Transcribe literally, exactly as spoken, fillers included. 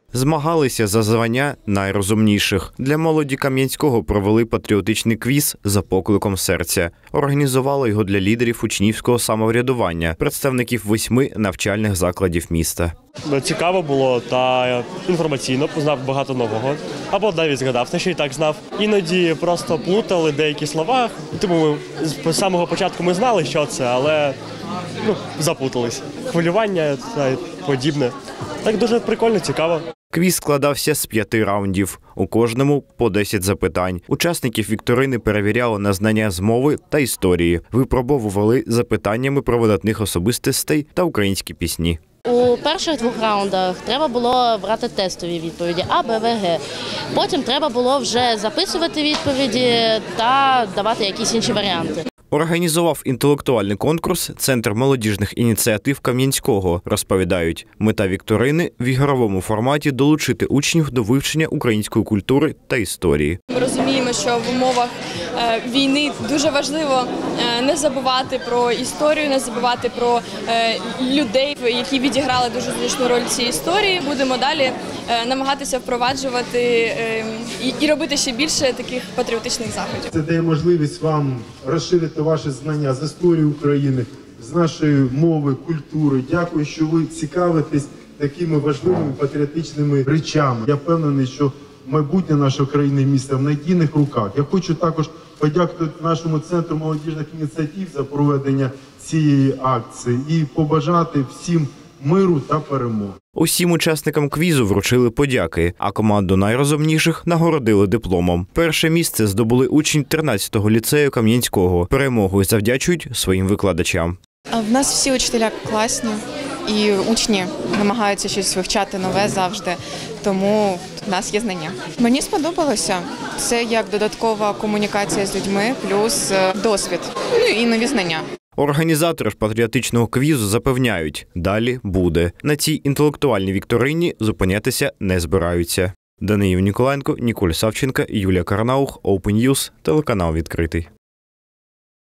Змагалися за звання найрозумніших. Для молоді Кам'янського провели патріотичний квіз за покликом серця. Організували його для лідерів учнівського самоврядування, представників восьми навчальних закладів міста. Цікаво було та інформаційно, познав багато нового. Або навіть згадав те, що і так знав. Іноді просто плутали деякі слова. Тому ми, з самого початку ми знали, що це, але ну, заплутались. Хвилювання та подібне. Так дуже прикольно, цікаво. Квіз складався з п'яти раундів. У кожному по десять запитань. Учасників вікторини перевіряли на знання з мови та історії. Випробовували запитаннями про видатних особистостей та українські пісні. У перших двох раундах треба було брати тестові відповіді А, Б, В, Г. Потім треба було вже записувати відповіді та давати якісь інші варіанти. Організував інтелектуальний конкурс Центр молодіжних ініціатив Кам'янського. Розповідають, мета вікторини – в ігровому форматі долучити учнів до вивчення української культури та історії. Ми розуміємо, що в умовах війни дуже важливо не забувати про історію, не забувати про людей, які відіграли дуже значну роль в цій історії. Будемо далі намагатися впроваджувати і робити ще більше таких патріотичних заходів. Це дає можливість вам розширити ваші знання з історії України, з нашої мови, культури. Дякую, що ви цікавитесь такими важливими патріотичними речами. Я впевнений, що майбутнє нашої країни і міста в надійних руках. Я хочу також подякувати нашому Центру молодіжних ініціатив за проведення цієї акції і побажати всім миру та перемоги. Усім учасникам квізу вручили подяки, а команду найрозумніших нагородили дипломом. Перше місце здобули учні тринадцятого ліцею Кам'янського. Перемогою завдячують своїм викладачам. В нас всі учителя класні і учні намагаються щось вивчати нове завжди, тому в нас є знання. Мені сподобалося. Це як додаткова комунікація з людьми, плюс досвід, ну і нові знання. Організатори ж патріотичного квізу запевняють, далі буде. На цій інтелектуальній вікторині зупинятися не збираються. Даниїл Ніколенко, Ніколь Савченко, Юлія Карнаух, Open News, телеканал «Відкритий».